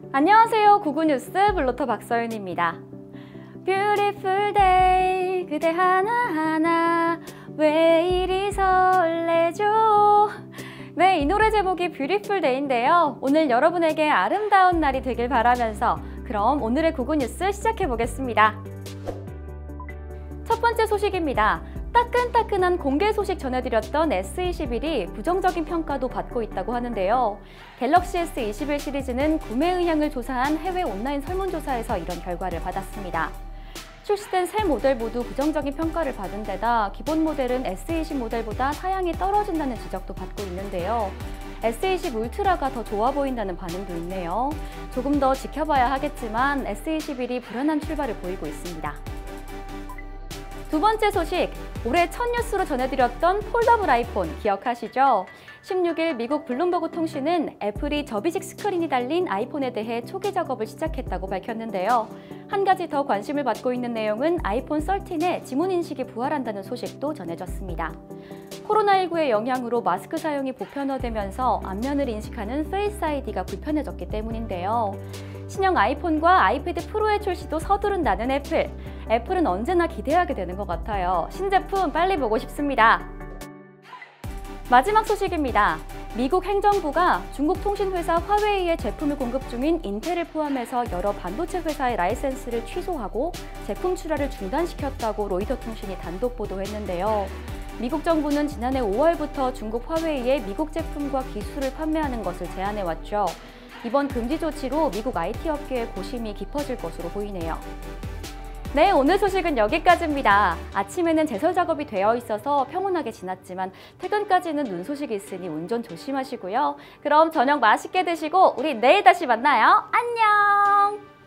안녕하세요. 구구뉴스 블로터 박서윤입니다. Beautiful day 그대 하나하나 왜 이리 설레죠? 네, 이 노래 제목이 Beautiful Day인데요. 오늘 여러분에게 아름다운 날이 되길 바라면서 그럼 오늘의 구구뉴스 시작해 보겠습니다. 첫 번째 소식입니다. 따끈따끈한 공개 소식 전해드렸던 S21이 부정적인 평가도 받고 있다고 하는데요. 갤럭시 S21 시리즈는 구매 의향을 조사한 해외 온라인 설문조사에서 이런 결과를 받았습니다. 출시된 새 모델 모두 부정적인 평가를 받은 데다 기본 모델은 S20 모델보다 사양이 떨어진다는 지적도 받고 있는데요. S20 울트라가 더 좋아 보인다는 반응도 있네요. 조금 더 지켜봐야 하겠지만 S21이 불안한 출발을 보이고 있습니다. 두 번째 소식, 올해 첫 뉴스로 전해드렸던 폴더블 아이폰 기억하시죠? 16일 미국 블룸버그 통신은 애플이 접이식 스크린이 달린 아이폰에 대해 초기 작업을 시작했다고 밝혔는데요. 한 가지 더 관심을 받고 있는 내용은 아이폰 13의 지문인식이 부활한다는 소식도 전해졌습니다. 코로나19의 영향으로 마스크 사용이 보편화되면서 안면을 인식하는 페이스 아이디가 불편해졌기 때문인데요. 신형 아이폰과 아이패드 프로의 출시도 서두른다는 애플. 애플은 언제나 기대하게 되는 것 같아요. 신제품 빨리 보고 싶습니다. 마지막 소식입니다. 미국 행정부가 중국 통신회사 화웨이의 제품을 공급 중인 인텔을 포함해서 여러 반도체 회사의 라이센스를 취소하고 제품 출하를 중단시켰다고 로이터 통신이 단독 보도했는데요. 미국 정부는 지난해 5월부터 중국 화웨이에 미국 제품과 기술을 판매하는 것을 제한해왔죠. 이번 금지 조치로 미국 IT 업계의 고심이 깊어질 것으로 보이네요. 네, 오늘 소식은 여기까지입니다. 아침에는 제설 작업이 되어 있어서 평온하게 지났지만 퇴근까지는 눈 소식이 있으니 운전 조심하시고요. 그럼 저녁 맛있게 드시고 우리 내일 다시 만나요. 안녕!